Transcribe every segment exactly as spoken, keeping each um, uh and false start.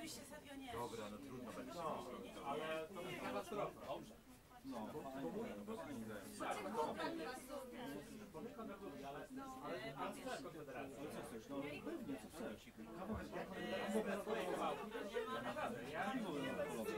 oczywiście serio nie. Dobra, no trudno będzie. No, ale to jest katastrofa. Dobrze. No, bo mój ale ale chcesz konfederacji. Co chcesz? No pewnie, co chcesz? Naprawdę, ja nie mówię o ekologię.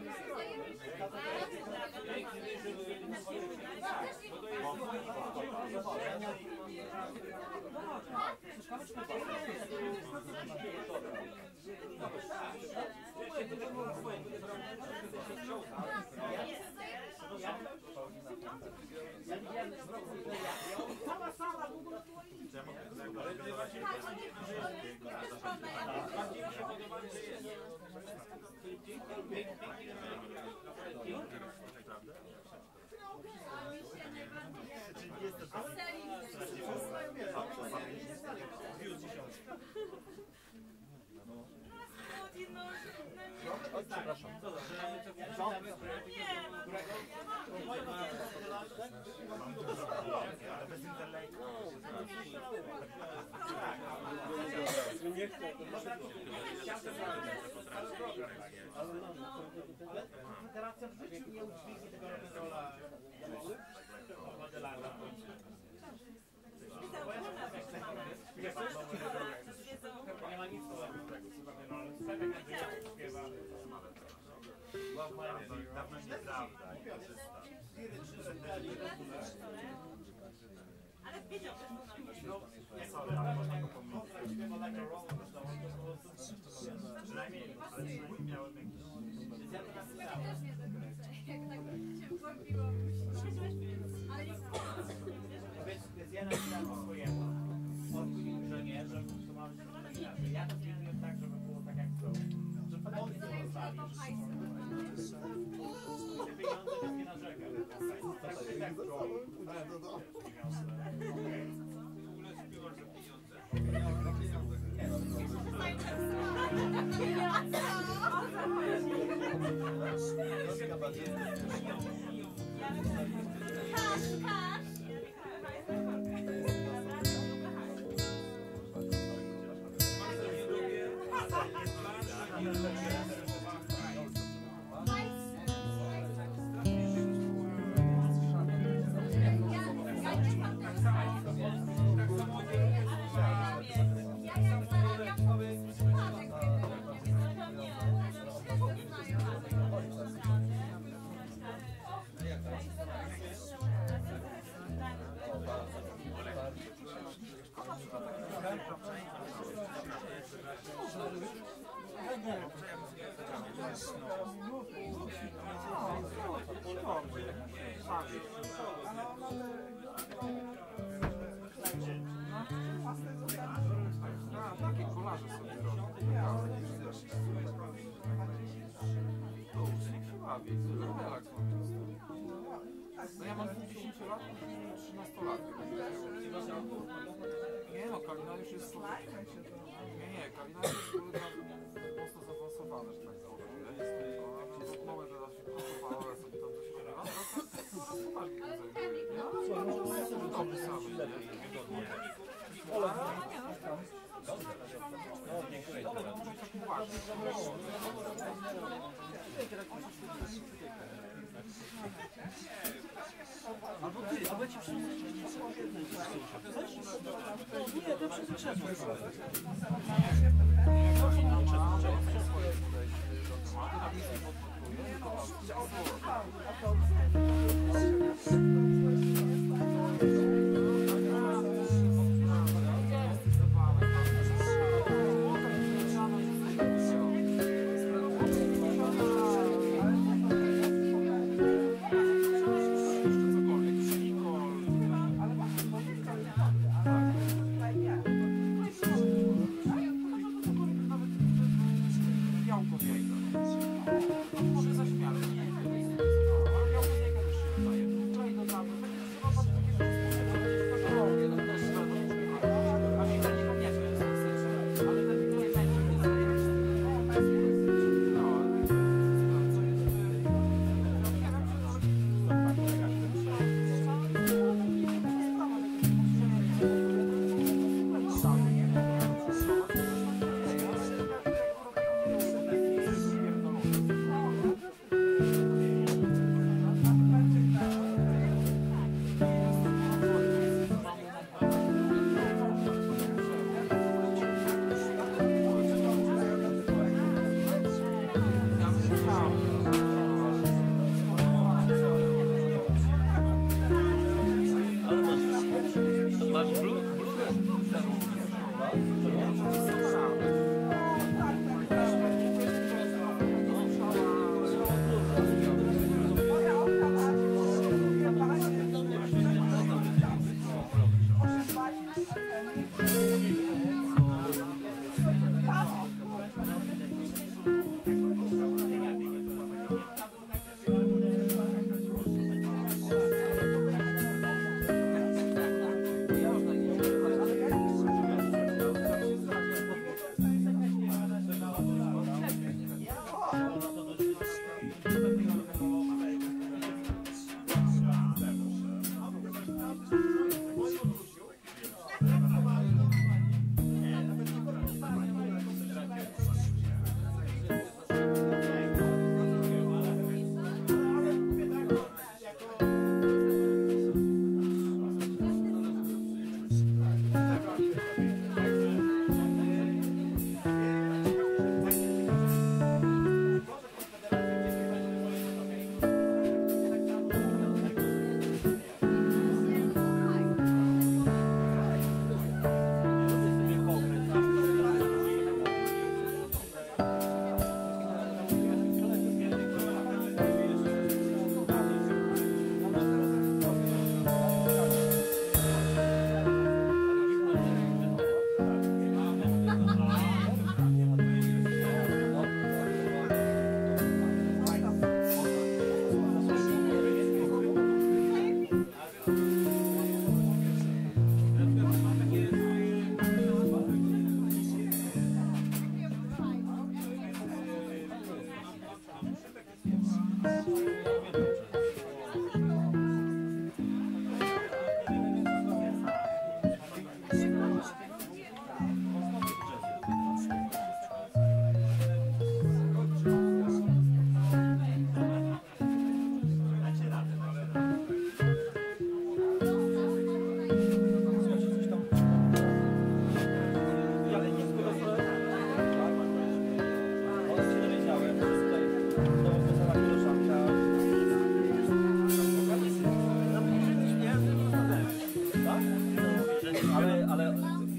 Ja widziałem w roku cała sala w ogóle Bardziej mi się podoba, że jest. przepraszam. Ale bez interlejku. Nie chcę. Ale Konfederacja w życiu nie udźwignie tego rock'n'rolla modelarza. Nie ma nic wspólnego. Sebek Andrzejewski śpiewa. Dawno nieprawda. Ale wiedział, że to Nie są, można go pomylić. Przynajmniej, ale przynajmniej miałem jakiś... Ja to napisałem. Też nie do końca, jak tak się wgłębiło. Ale nie wspomnę. Więc ja napisałem swojemu. On mówił, że nie, że to ma być inaczej. Ja to zmieniłem tak, żeby było tak jak to. Że on to rozwali. Te pieniądze więc nie narzekam. Tak czy tak to Kasz, kasz! Takie kolaże sobie robią. Relaks no ja mam dziesięć lat i trzynaście lat. Nie no, Kalina już jest... Nie, nie, Kalina jest mocno zaawansowana, że tak powiem. Ja jest tylko, moment, że raz się pracowała, ale sobie tam coś robiła. Teraz to dobry sam. No, dziękuję. Albo ty, albo ci przyjdzie. Nie, to przez krzesło. Może zaśmiałem.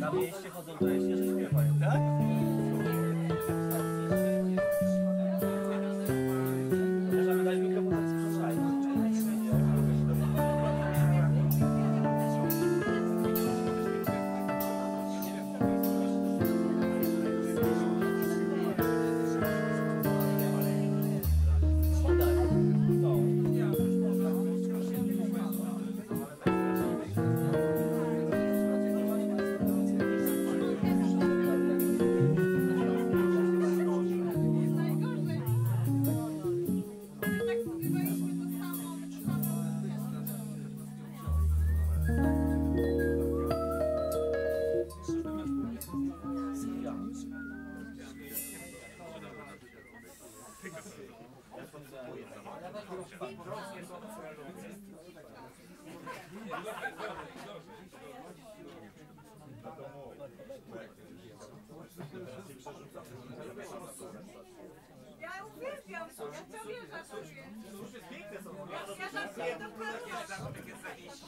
Na mieście chodzą wreszcie, że śpiewają, tak? Możemy dać mikrofon na sprzątanie. Ja uwielbiam to, ja ciągle żartuję. Ja żartuję do pełności.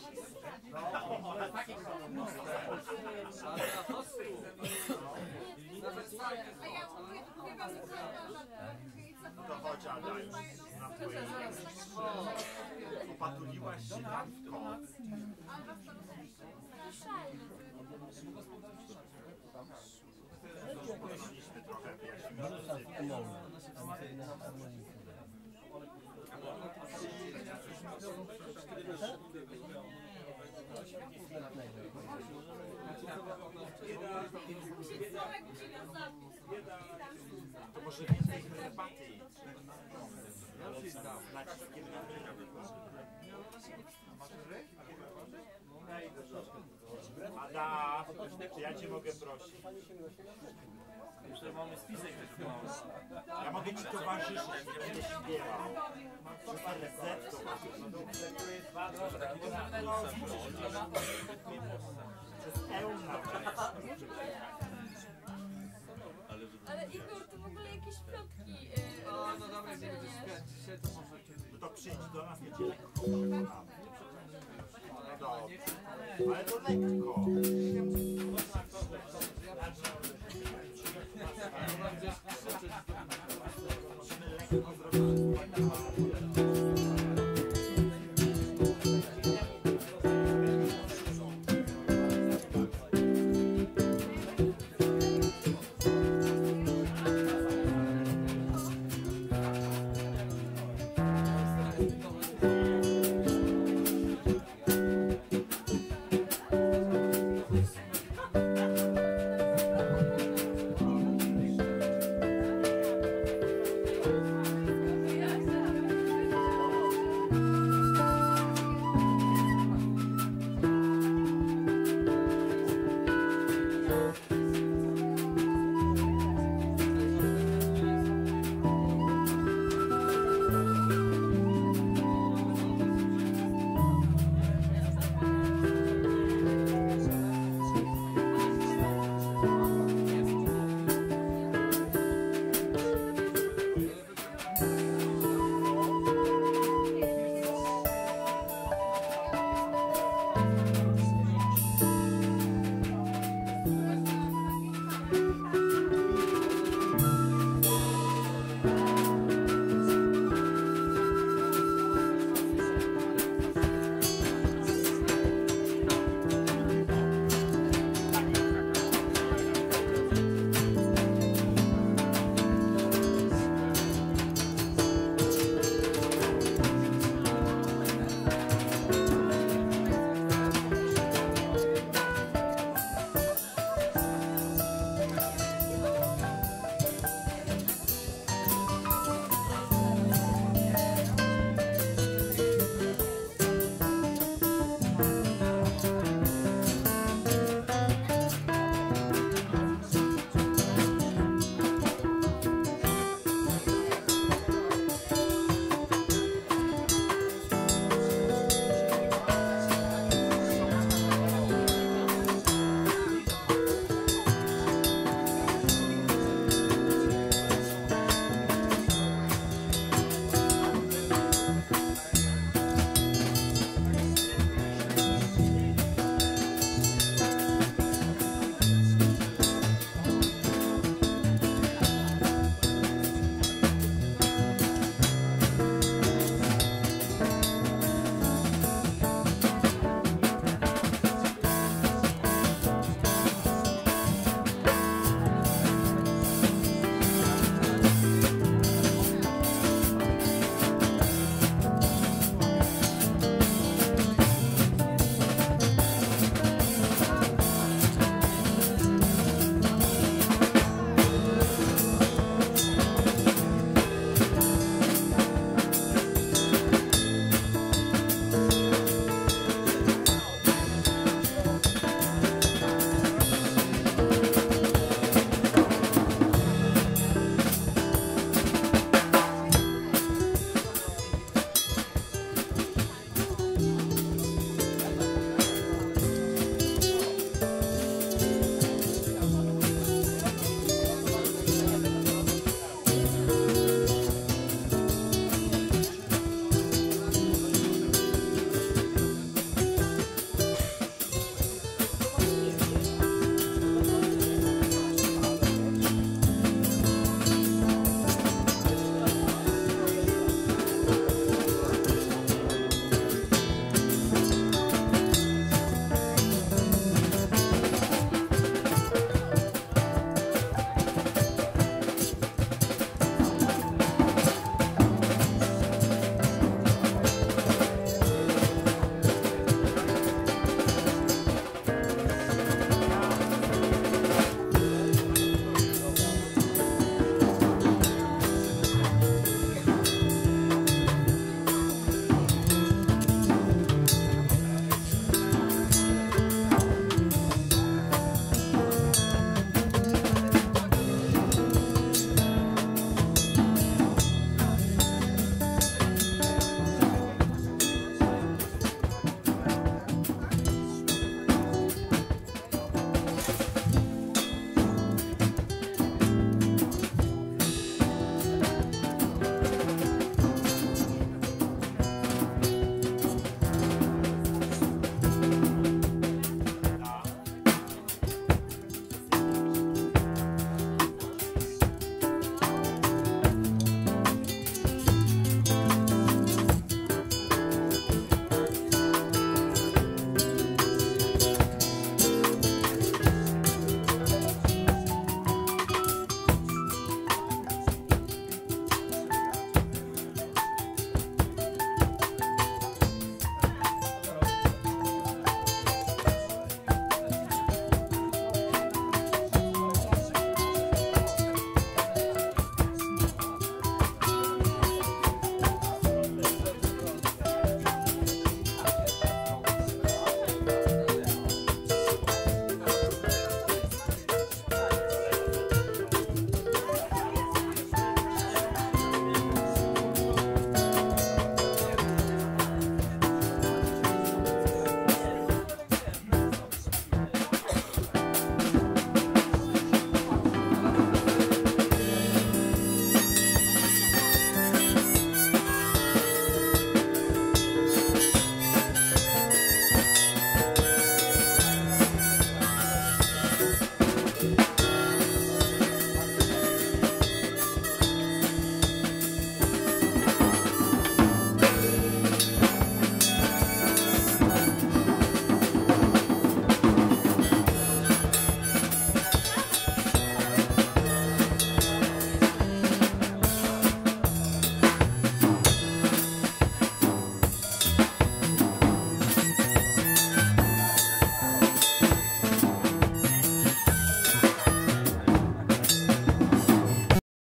A ja uwielbiam to To chodź, Ada, już na twoje opatuliłaś się tam w koc. Powinniśmy trochę wyjaśnić. To może więcej herbaty. Ada, czy ja cię mogę prosić? Jeszcze mamy spisek. Ja mogę ci towarzyszyć, nie będę śpiewał. Przez reset towarzyszyć. Przez ełna. Ale Igor, to w ogóle jakieś plotki. Yy, No, no dobra, jak będziesz śpiewać dzisiaj, to może kiedyś. No to przyjdź do nas, ja cię lekko przekonamy. No dobrze. Ale to lekko. Musimy lekko zrobić.